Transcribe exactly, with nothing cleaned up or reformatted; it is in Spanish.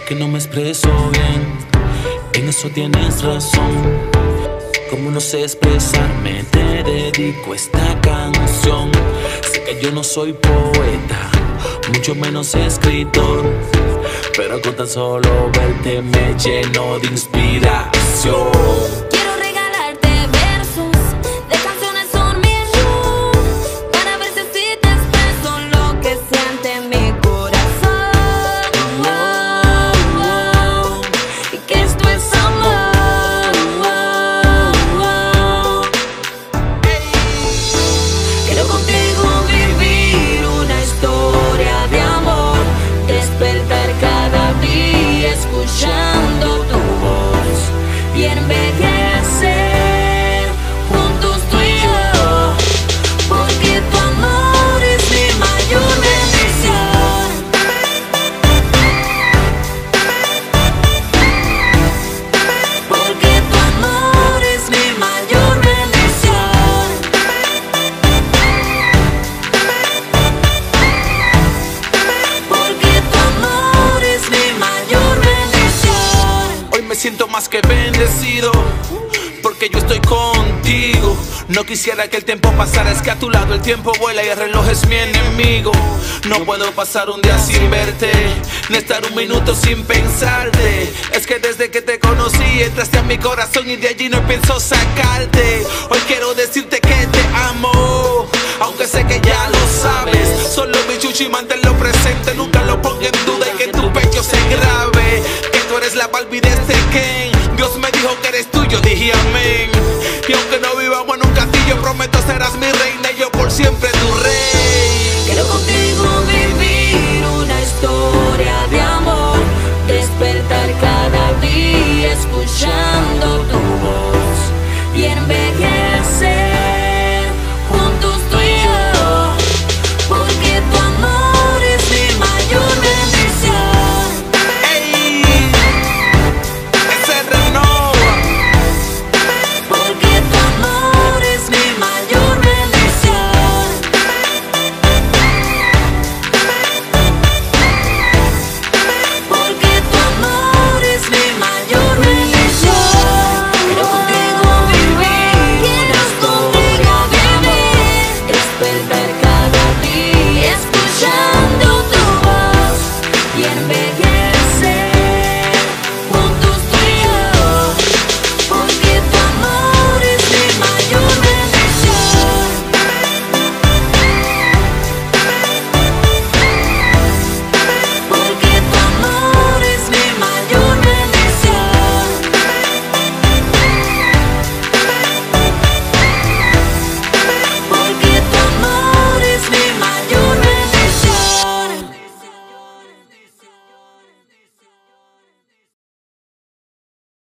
que no me expreso bien, en eso tienes razón. Como no sé expresarme, te dedico esta canción. Sé que yo no soy poeta, mucho menos escritor, pero con tan solo verte me lleno de inspiración. Quiero regalarte versos de canciones son mi luz, para ver si así te expreso lo que siente mi corazón. Oh, oh, oh, y que esto es amor. Oh, oh. Hey. Quiero contigo vivir una historia de amor, despertar cada día escuchando tu voz y envejecer juntos tú y yo, porque tu amor es mi mayor bendición. Porque tu amor es mi mayor bendición. Porque tu amor es mi mayor bendición. Hoy me siento más que bendecido, porque yo estoy contigo. No quisiera que el tiempo pasara, es que a tu lado el tiempo vuela y el reloj es mi enemigo. No puedo pasar un día sin verte, ni estar un minuto sin pensarte. Es que desde que te conocí entraste a mi corazón y de allí no pienso sacarte. Hoy quiero decirte que te amo, aunque sé que ya lo sabes. Solo mi chuchi, manténlo presente, nunca lo ponga en duda y que tu pecho se grabe. Que tú eres la Barbie de este Ken, Dios me dijo que eres tuyo, dije amén. Y aunque no vivamos en un castillo, prometo serás mi reina y yo por siempre tu rey. Quiero contigo vivir una historia de amor,